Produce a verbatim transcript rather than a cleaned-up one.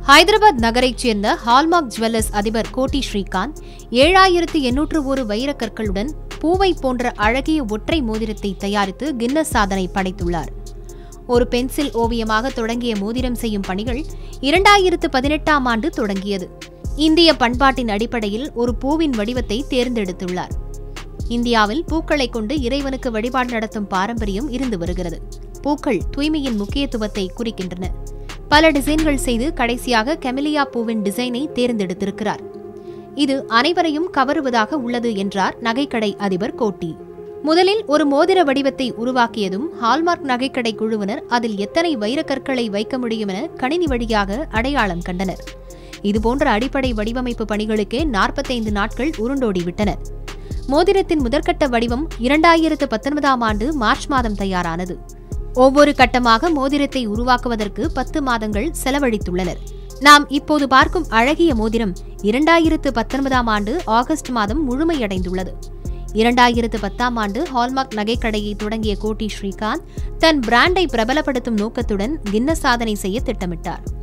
ஹைதராபாத் நகரைச் சேர்ந்த hallmark jewellers அதிபர் கோட்டி ஸ்ரீகாந்த் ஏழாயிரத்து எண்ணூற்று ஒரு வைரக்கற்களுடன் பூவை போன்ற அழகிய ஒற்றை மோதிரத்தை தயாரித்து கின்னஸ் சாதனை படைத்துள்ளார். ஒரு பென்சில் ஓவியமாக தொடங்கிய மோதிரம் செய்யும் பணிகள் இரண்டாயிரத்து பதினெட்டாம் ஆண்டு தொடங்கியது. இந்திய பண்பாட்டின் அடிப்படையில் ஒரு பூவின் வடிவத்தை தேர்ந்தெடுத்துள்ளார். இந்தியாவில் பூக்களை கொண்டு இறைவனுக்கு வழிபாடு நடத்தும் பாரம்பரியம் இருந்து வருகிறது. பூக்கள் தூய்மையின் முக்கியத்துவத்தை குறிக்கின்றன. பல டிசைன்கள் செய்து கடைசியாக கெமிலியா பூவின் டிசைனை தேர்ந்தெடுத்திருக்கிறார். இது அனைவரையும் கவருவதாக உள்ளது என்றார் நகைக்கடை அதிபர் கோட்டி. முதலில் ஒரு மோதிர வடிவத்தை உருவாக்கியதும் ஹால்மார்க் நகைக்கடை குழுவினர் அதில் எத்தனை வைரக்கற்களை வைக்க முடியும் என கணினி வழியாக அடையாளம் கண்டனர். இதுபோன்ற அடிப்படை வடிவமைப்பு பணிகளுக்கே நாற்பத்தைந்து நாட்கள் உருண்டோடிவிட்டன. மோதிரத்தின் முதற்கட்ட வடிவம் இரண்டாயிரத்து பத்தொன்பதாம் ஆண்டு மார்ச் மாதம் தயாரானது. ஒவ்வொரு கட்டமாக மோதிரத்தை உருவாக்குவதற்கு பத்து மாதங்கள் செலவழித்துள்ளனர். நாம் இப்போது பார்க்கும் அழகிய மோதிரம் இரண்டாயிரத்து பத்தொன்பதாம் ஆண்டு ஆகஸ்ட் மாதம் முழுமையடைந்துள்ளது. இரண்டாயிரத்து பத்தாம் ஆண்டு ஹால்மார்க் நகைக்கடையை தொடங்கிய கோட்டி ஸ்ரீகாந்த் தன் பிராண்டை பிரபலப்படுத்தும் நோக்கத்துடன் கின்னஸ் சாதனை செய்ய திட்டமிட்டார்.